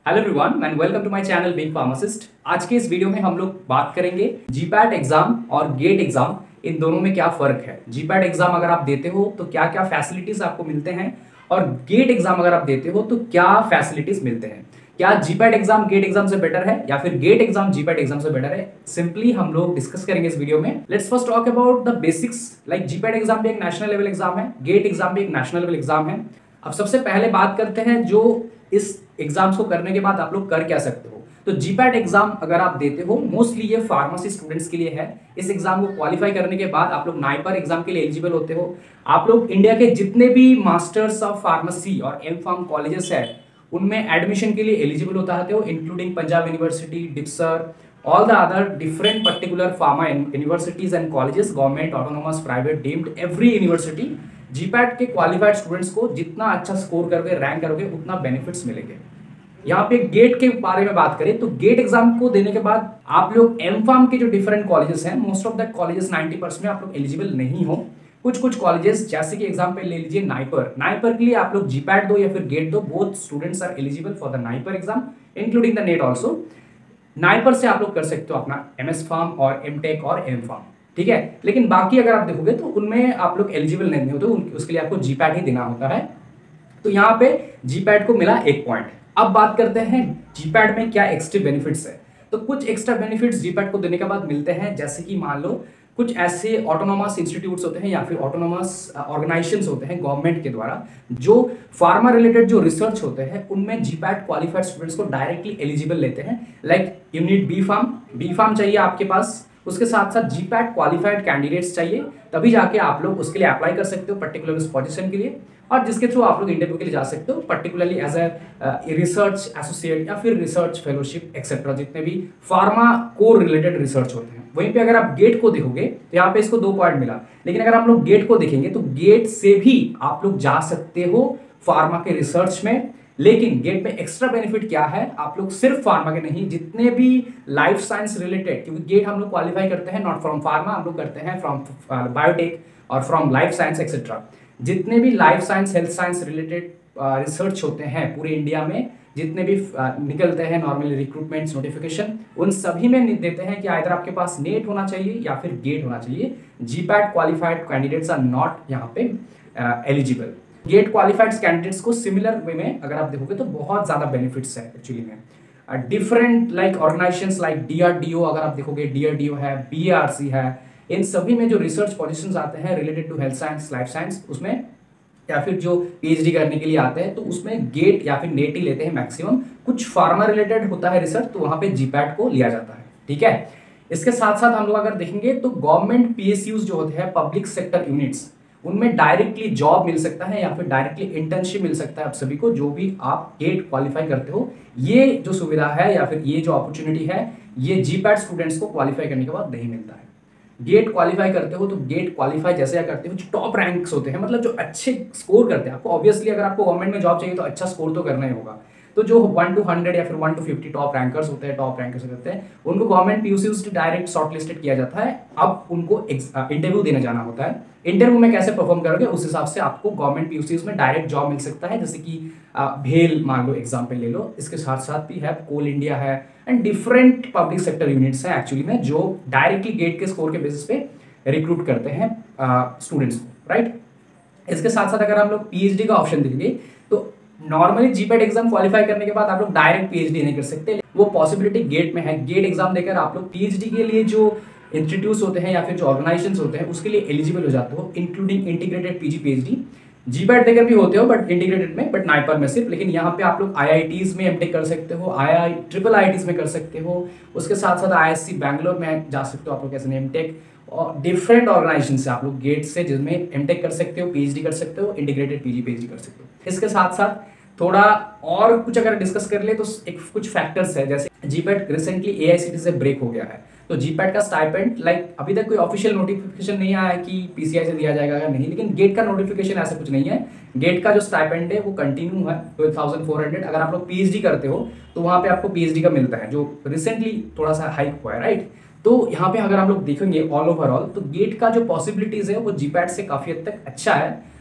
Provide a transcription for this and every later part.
Hello everyone and welcome to my channel big pharmacist. आज के इस वीडियो में हम लोग बात करेंगे जीपैट एग्जाम और गेट एग्जाम, इन दोनों में क्या फर्क है। जीपैट एग्जाम अगर आप देते हो तो क्या क्या फैसिलिटीज आपको मिलते हैं, और गेट एग्जाम अगर आप देते हो तो क्या फैसिलिटीज मिलते हैं। क्या जीपैट एग्जाम गेट एग्जाम से बेटर है या फिर गेट एग्जाम जीपैट एग्जाम से बेटर है, सिंपली हम लोग डिस्कस करेंगे इस वीडियो में। Let's first talk about the basics. Like GPAT exam भी एक नेशनल लेवल एग्जाम है, गेट एग्जाम भी एक नेशनल लेवल एग्जाम है। अब सबसे पहले बात करते हैं जो इस एग्जाम्स को करने के बाद आप लोग कर क्या सकते हो। तो जीपैट एग्जाम अगर आप देते हो, मोस्टली ये फार्मेसी स्टूडेंट्स के लिए है। इस एग्जाम को क्वालिफाई करने के बाद आप लोग नाइपर एग्जाम के लिए एलिजिबल होते हो। आप लोग इंडिया के जितने भी मास्टर्स ऑफ फार्मेसी और एम फार्म कॉलेजेस है उनमें एडमिशन के लिए एलिजिबल होता हो, including Punjab university, DIPSAR, all the other different particular pharma universities and colleges, government, autonomous, private, deemed, every university। GPAT के क्वालिफाइड स्टूडेंट्स को जितना अच्छा स्कोर करोगे, रैंक करोगे, उतना बेनिफिट्स मिलेंगे। यहाँ पे गेट के बारे में बात करें तो गेट एग्जाम को देने के बाद आप लोग एम फार्म के जो डिफरेंट कॉलेजेस हैं, मोस्ट ऑफ द कॉलेजेस 90% में आप लोग एलिजिबल नहीं हो। कुछ कॉलेजेस जैसे कि एग्जाम पे ले लीजिए नाइपर के लिए आप लोग जीपैट दो या फिर गेट दो, both students are eligible for the NIPER exam including the NET also. NIPER से आप लोग कर सकते हो अपना एमएस फार्म और एमटेक और एम फार्म, ठीक है। लेकिन बाकी अगर आप देखोगे तो उनमें आप लोग एलिजिबल नहीं होते, उसके लिए आपको जीपैट ही देना होता है। तो यहाँ पे जीपैट को मिला 1 पॉइंट। अब बात करते हैं जीपैट में क्या एक्स्ट्रा बेनिफिट्स है। तो कुछ एक्स्ट्रा बेनिफिट्स जीपैट को देने के बाद मिलते हैं, जैसे कि मान लो कुछ ऐसे ऑटोनोमस इंस्टीट्यूट्स होते हैं या फिर ऑटोनोमस ऑर्गेनाइजेशंस होते हैं गवर्नमेंट के द्वारा, जो फार्मा रिलेटेड जो रिसर्च होते हैं उनमें जीपैट क्वालिफाइड स्टूडेंट्स को डायरेक्टली एलिजिबल लेते हैं। Like you need B pharm चाहिए आपके पास, उसके साथ साथ जीपैट क्वालिफाइड कैंडिडेट्स चाहिए, तभी जाके आप लोग उसके लिए अप्लाई कर सकते हो पर्टिकुलर उस पोजीशन के लिए, और जिसके थ्रू आप लोग इंटरव्यू के लिए जा सकते हो, particularly as a research associate या फिर रिसर्च फेलोशिप एक्सेट्रा, जितने भी फार्मा कोर रिलेटेड रिसर्च होते हैं। वहीं पे अगर आप गेट को देखोगे तो यहाँ पे इसको 2 पॉइंट मिला, लेकिन अगर आप लोग गेट को देखेंगे तो गेट से भी आप लोग जा सकते हो फार्मा के रिसर्च में। लेकिन गेट में एक्स्ट्रा बेनिफिट क्या है, आप लोग सिर्फ फार्मा के नहीं, जितने भी लाइफ साइंस रिलेटेड, क्योंकि गेट हम लोग क्वालिफाई करते हैं नॉट फ्रॉम फार्मा, हम लोग करते हैं फ्रॉम बायोटेक और फ्रॉम लाइफ साइंस एक्सेट्रा। जितने भी life science health science related research होते हैं पूरे इंडिया में, जितने भी निकलते हैं नॉर्मली रिक्रूटमेंट्स नोटिफिकेशन, उन सभी में देते हैं कि आइदर आपके पास नेट होना चाहिए या फिर गेट होना चाहिए। GPAT qualified candidates are not यहाँ पे एलिजिबल। गेट क्वालिफाइड कैंडिडेट्स को सिमिलर वे में अगर आप देखोगे तो बहुत ज्यादा बेनिफिट्स है एक्चुअली में। Different like organisations like DRDO, अगर आप देखोगे डीआरडीओ है, बीआरसी है, इन सभी में जो रिसर्च पोजीशंस आते हैं related to health science life science, उसमें या फिर जो पीएचडी करने के लिए आते हैं तो उसमें गेट या फिर नेट ही लेते हैं मैक्सिमम। कुछ फार्मा रिलेटेड होता है रिसर्च तो वहां पे जीपैट को लिया जाता है, ठीक है। इसके साथ साथ हम लोग अगर देखेंगे तो गवर्नमेंट पीएसयूज जो होते हैं, पब्लिक सेक्टर यूनिट्स, उनमें डायरेक्टली जॉब मिल सकता है या फिर डायरेक्टली इंटर्नशिप मिल सकता है आप सभी को, जो भी आप गेट क्वालिफाई करते हो। ये जो सुविधा है या फिर ये जो अपॉर्चुनिटी है, ये जीपैट स्टूडेंट्स को क्वालिफाई करने के बाद नहीं मिलता है। गेट क्वालिफाई करते हो तो गेट क्वालिफाई जैसे करते हो जो टॉप रैंक्स होते हैं, मतलब जो अच्छे स्कोर करते हैं, आपको ऑब्वियसली अगर आपको गवर्नमेंट में जॉब चाहिए तो अच्छा स्कोर तो करना ही होगा। तो जो 1 to 100 या फिर 1 to 50 टॉप रैंकर्स होते हैं, टॉप रैंकर्स करते हैं, उनको गवर्नमेंट पीयूसी से डायरेक्ट शॉर्टलिस्टेड किया जाता है। अब उनको इंटरव्यू देने जाना होता है। इंटरव्यू में कैसे परफॉर्म करोगे उस हिसाब से आपको गवर्नमेंट पीयूसी में डायरेक्ट जॉब मिल सकता है। जैसे कि भेल मान लो एग्जाम्पल ले लो, इसके साथ साथ भी है कोल इंडिया है and different public sector units हैं एक्चुअली में, जो डायरेक्टली गेट के स्कोर के बेसिस पे रिक्रूट करते हैं स्टूडेंट्स को, राइट। इसके साथ साथ अगर हम लोग पीएचडी का ऑप्शन देंगे तो नॉर्मली जीपैट एग्जाम क्वालिफाई करने के बाद आप लोग डायरेक्ट पीएचडी नहीं कर सकते, वो पॉसिबिलिटी गेट में है। गेट एग्जाम देकर आप लोग पीएचडी के लिए जो इंस्टीट्यूट्स होते हैं या फिर जो ऑर्गेनाइजेशंस होते हैं उसके लिए एलिजिबल हो जाते हो, including integrated PG PhD. GPAT देकर भी होते हो बट इंटीग्रेटेड में, बट नाइपर में सिर्फ। लेकिन यहाँ पे आप लोग आईआईटीज में एमटेक कर सकते हो, ट्रिपल आईआईटीज में कर सकते हो, उसके साथ साथ आईएससी बैंगलोर में जा सकते हो आप लोग ऐसे एमटेक, और डिफरेंट ऑर्गेनाइजेशन से आप लोग गेट से जिसमें एमटेक कर सकते हो, पीएचडी कर सकते हो, इंटीग्रेटेड पीजी पीएचडी कर सकते हो। इसके साथ साथ थोड़ा और कुछ अगर डिस्कस कर ले तो एक कुछ फैक्टर्स है, जैसे जीपैट रिसेंटली एआईसीटी से ब्रेक हो गया है, तो जीपैट का स्टाइपेंड लाइक अभी तक कोई ऑफिशियल नोटिफिकेशन नहीं आया है कि पीसीआई से दिया जाएगा या नहीं, लेकिन गेट का नोटिफिकेशन ऐसा कुछ नहीं है। गेट का जो स्टाइपेंड है वो कंटिन्यू है 12,400। अगर आप लोग पीएचडी करते हो तो वहाँ पे आपको पीएचडी का मिलता है, जो रिसेंटली थोड़ा सा हाइक हुआ है, राइट। तो यहाँ पे अगर आप लोग देखेंगे ऑल ओवरऑल तो गेट का जो पॉसिबिलिटीज है वो जीपैट से काफी हद तक अच्छा है।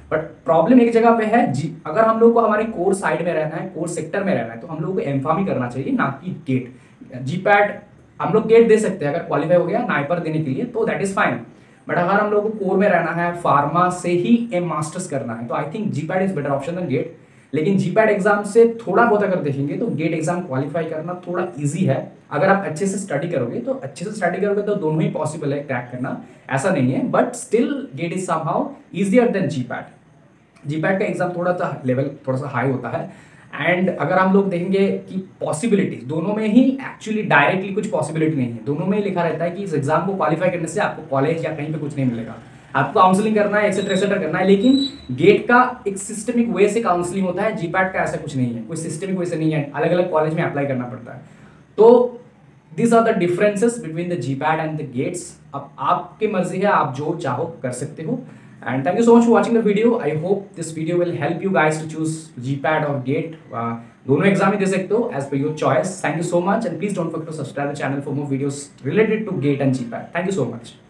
बट प्रॉब्लम एक जगह पे है जी, अगर हम लोग को हमारे कोर साइड में रहना है, कोर सेक्टर में रहना है, तो हम लोग को एमफार्म ही करना चाहिए, ना कि गेट। जीपैट हम लोग गेट दे सकते हैं अगर क्वालिफाई हो गया नाइपर देने के लिए, तो दैट इज फाइन। बट अगर हम लोग को कोर में रहना है, फार्मा से ही एम मास्टर्स करना है, तो I think GPAT is better option than GATE. लेकिन जीपैट एग्जाम से थोड़ा बहुत अगर देखेंगे तो गेट एग्जाम क्वालिफाई करना थोड़ा इजी है। अगर आप अच्छे से स्टडी करोगे तो दोनों ही पॉसिबल है क्रैक करना, ऐसा नहीं है। But still GATE is somehow easier than GPAT. GPAT का एग्जाम थोड़ा सा लेवल थोड़ा सा हाई होता है। एंड अगर हम लोग देखेंगे कि पॉसिबिलिटीज दोनों में ही एक्चुअली डायरेक्टली कुछ पॉसिबिलिटी नहीं है, दोनों में ही लिखा रहता है कि इस एग्जाम को क्वालिफाई करने से आपको कॉलेज या कहीं पे कुछ नहीं मिलेगा, आपको काउंसलिंग करना है, एक्सेट्रा करना है। लेकिन गेट का एक सिस्टमिक वे से काउंसलिंग होता है, जीपैट का ऐसा कुछ नहीं है, कोई सिस्टमिक वे से नहीं है, अलग अलग कॉलेज में अप्लाई करना पड़ता है। तो this are the differences between the GPAT and the GATEs. अब आपकी मर्जी है, आप जो चाहो कर सकते हो। And thank you so much for watching the video. I hope this video will help you guys to choose GPAT और गेट। दोनों एग्जाम ही दे सकते हो as per your choice. Thank you so much and please don't forget to subscribe the channel for more videos related to GATE and GPAT. Thank you so much.